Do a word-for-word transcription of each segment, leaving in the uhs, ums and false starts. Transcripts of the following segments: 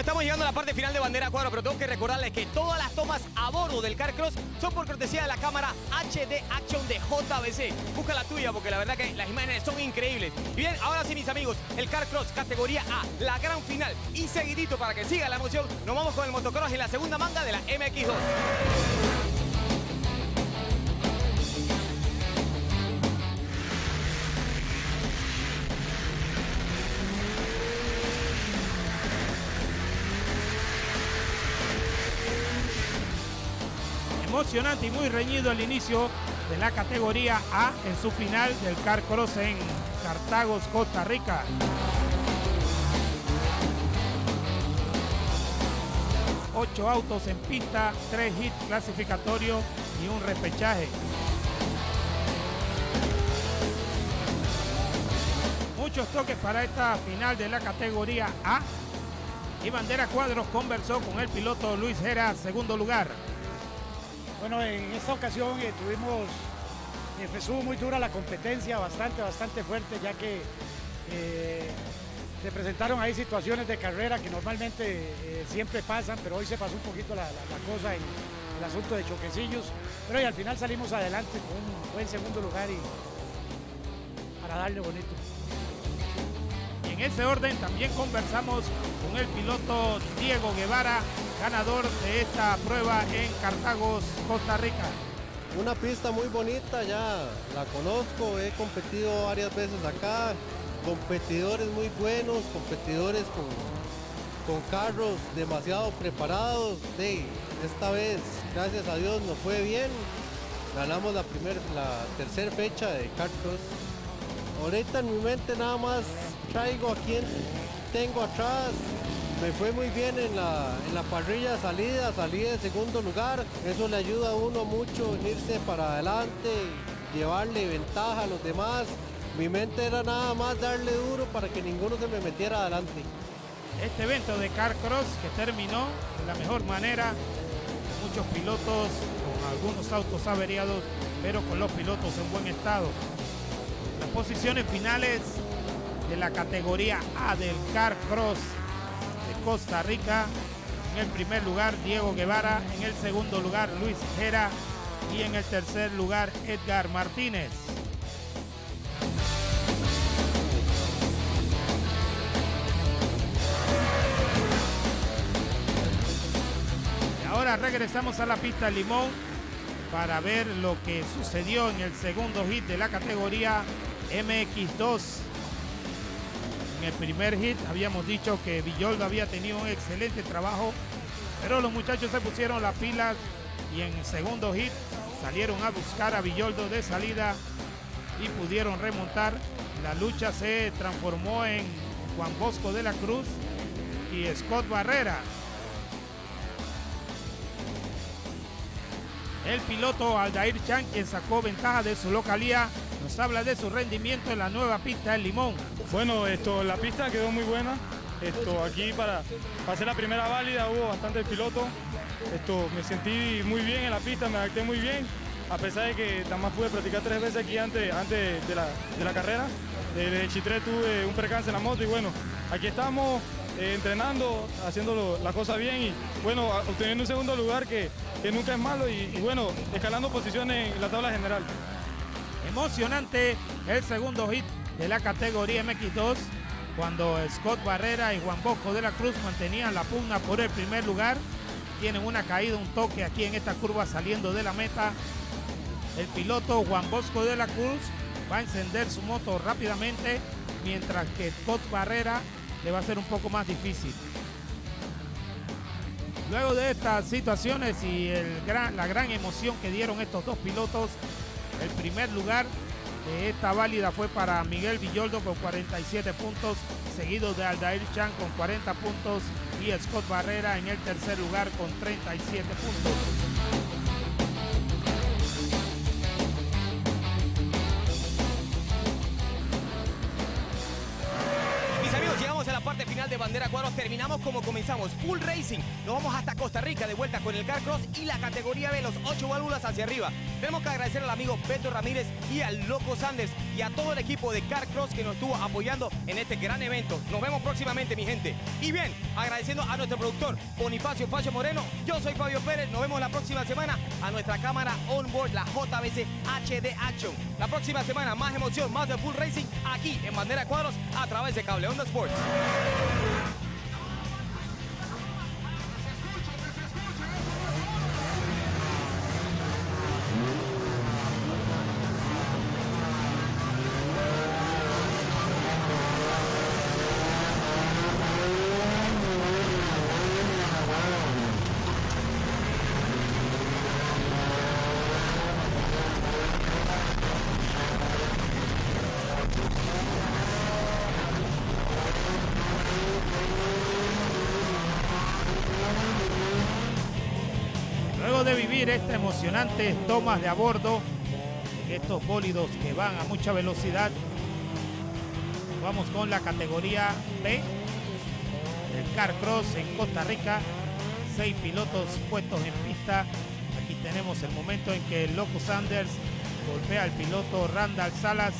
estamos llegando a la parte final de Bandera Cuadros, pero tengo que recordarles que todas las tomas a bordo del Carcross son por cortesía de la cámara H D Action de J B C. Busca la tuya porque la verdad que las imágenes son increíbles. Y bien, ahora sí, mis amigos, el Carcross categoría A, la gran final. Y seguidito, para que siga la emoción, nos vamos con el motocross en la segunda manga de la M X dos. Emocionante y muy reñido el inicio de la categoría A en su final del Carcross en Cartagos, Costa Rica. Ocho autos en pista, tres hits clasificatorios y un repechaje. Muchos toques para esta final de la categoría A. Y Bandera Cuadros conversó con el piloto Luis Jera, segundo lugar. Bueno, en esta ocasión eh, tuvimos, eh, estuvo muy dura la competencia, bastante, bastante fuerte, ya que eh, se presentaron ahí situaciones de carrera que normalmente eh, siempre pasan, pero hoy se pasó un poquito la, la, la cosa en el asunto de choquecillos, pero y al final salimos adelante con un buen segundo lugar y para darle bonito. Y en ese orden también conversamos con el piloto Diego Guevara, ganador de esta prueba en Cartagos, Costa Rica. Una pista muy bonita, ya la conozco, he competido varias veces acá, competidores muy buenos, competidores con, con carros demasiado preparados. Sí, esta vez, gracias a Dios, nos fue bien, ganamos la, primer, la tercera fecha de Carcross. Ahorita en mi mente nada más traigo a quien tengo atrás. Me fue muy bien en la, en la parrilla de salida, salí de segundo lugar. Eso le ayuda a uno mucho en irse para adelante, llevarle ventaja a los demás. Mi mente era nada más darle duro para que ninguno se me metiera adelante. Este evento de Carcross que terminó de la mejor manera, muchos pilotos con algunos autos averiados, pero con los pilotos en buen estado. Las posiciones finales de la categoría A del Carcross de Costa Rica: en el primer lugar Diego Guevara, en el segundo lugar Luis Jera y en el tercer lugar Edgar Martínez. Y ahora regresamos a la pista Limón para ver lo que sucedió en el segundo hit de la categoría M X dos. En el primer hit habíamos dicho que Villoldo había tenido un excelente trabajo, pero los muchachos se pusieron las pilas y en el segundo hit salieron a buscar a Villoldo de salida y pudieron remontar. La lucha se transformó en Juan Bosco de la Cruz y Scott Barrera. El piloto Aldair Chan, quien sacó ventaja de su localía, nos habla de su rendimiento en la nueva pista del Limón. Bueno, esto, la pista quedó muy buena. Esto, aquí para, para hacer la primera válida hubo bastantes pilotos. Esto, me sentí muy bien en la pista, me adapté muy bien, a pesar de que nada más pude practicar tres veces aquí antes, antes de, la, de la carrera. Desde Chitré tuve un percance en la moto y bueno, aquí estamos eh, entrenando, haciendo la cosa bien y bueno, obteniendo un segundo lugar que, que nunca es malo y, y bueno, escalando posiciones en la tabla general. Emocionante el segundo hit de la categoría M X dos, cuando Scott Barrera y Juan Bosco de la Cruz mantenían la pugna por el primer lugar. Tienen una caída, un toque aquí en esta curva saliendo de la meta. El piloto Juan Bosco de la Cruz va a encender su moto rápidamente, mientras que Scott Barrera le va a ser un poco más difícil. Luego de estas situaciones y el gran, la gran emoción que dieron estos dos pilotos, el primer lugar de esta válida fue para Miguel Villoldo con cuarenta y siete puntos, seguido de Aldair Chan con cuarenta puntos y Scott Barrera en el tercer lugar con treinta y siete puntos. Llegamos a la parte final de Bandera Cuadros, terminamos como comenzamos, full racing. Nos vamos hasta Costa Rica de vuelta con el Carcross y la categoría B, los ocho válvulas hacia arriba. Tenemos que agradecer al amigo Beto Ramírez y al Loco Sanders y a todo el equipo de Carcross que nos estuvo apoyando en este gran evento. Nos vemos próximamente, mi gente. Y bien, agradeciendo a nuestro productor Bonifacio Facio Moreno. Yo soy Fabio Pérez. Nos vemos la próxima semana a nuestra cámara onboard, la J B C H D Action. La próxima semana más emoción, más de full racing aquí en Bandera Cuadros a través de Cable Onda Sports. Luego de vivir esta emocionante tomas de a bordo en estos bólidos que van a mucha velocidad, vamos con la categoría B del Carcross en Costa Rica. Seis pilotos puestos en pista. Aquí tenemos el momento en que el Loco Sanders golpea al piloto Randall Salas.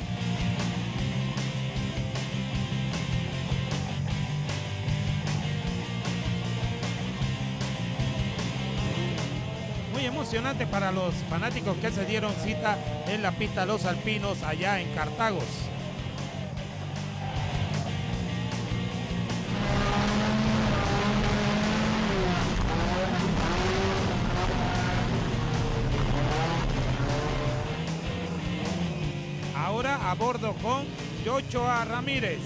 Muy emocionante para los fanáticos que se dieron cita en la pista Los Alpinos allá en Cartagos. Ahora a bordo con Joshua Ramírez.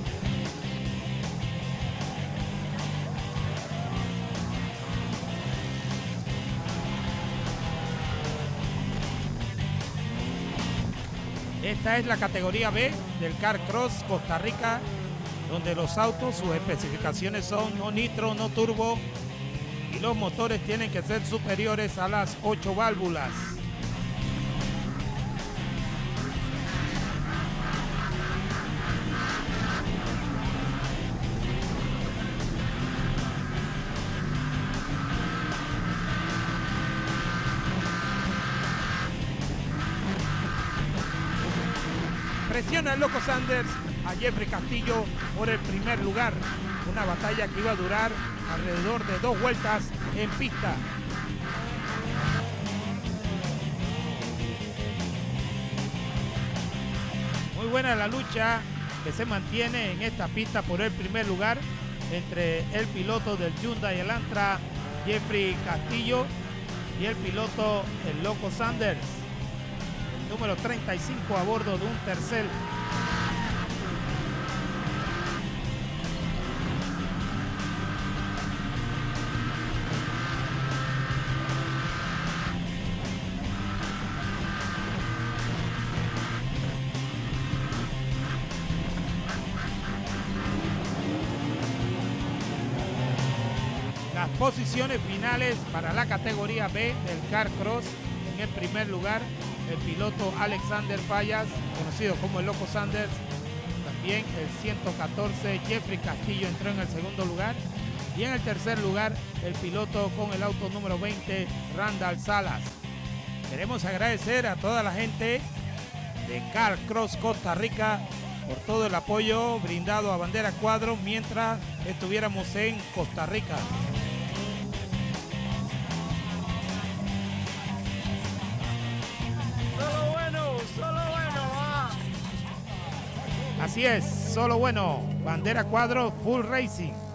Esta es la categoría B del Carcross Costa Rica, donde los autos, sus especificaciones son no nitro, no turbo, y los motores tienen que ser superiores a las ocho válvulas. Presiona el Loco Sanders a Jeffrey Castillo por el primer lugar. Una batalla que iba a durar alrededor de dos vueltas en pista. Muy buena la lucha que se mantiene en esta pista por el primer lugar entre el piloto del Hyundai Elantra, Jeffrey Castillo, y el piloto el Loco Sanders, número treinta y cinco a bordo de un Tercel. Las posiciones finales para la categoría B del Carcross: en el primer lugar, el piloto Alexander Fallas, conocido como el Loco Sanders. También el ciento catorce Jeffrey Castillo entró en el segundo lugar. Y en el tercer lugar, el piloto con el auto número veinte, Randall Salas. Queremos agradecer a toda la gente de Carcross Costa Rica por todo el apoyo brindado a Bandera Cuadros mientras estuviéramos en Costa Rica. Así es, solo bueno, Bandera Cuadros Full Racing.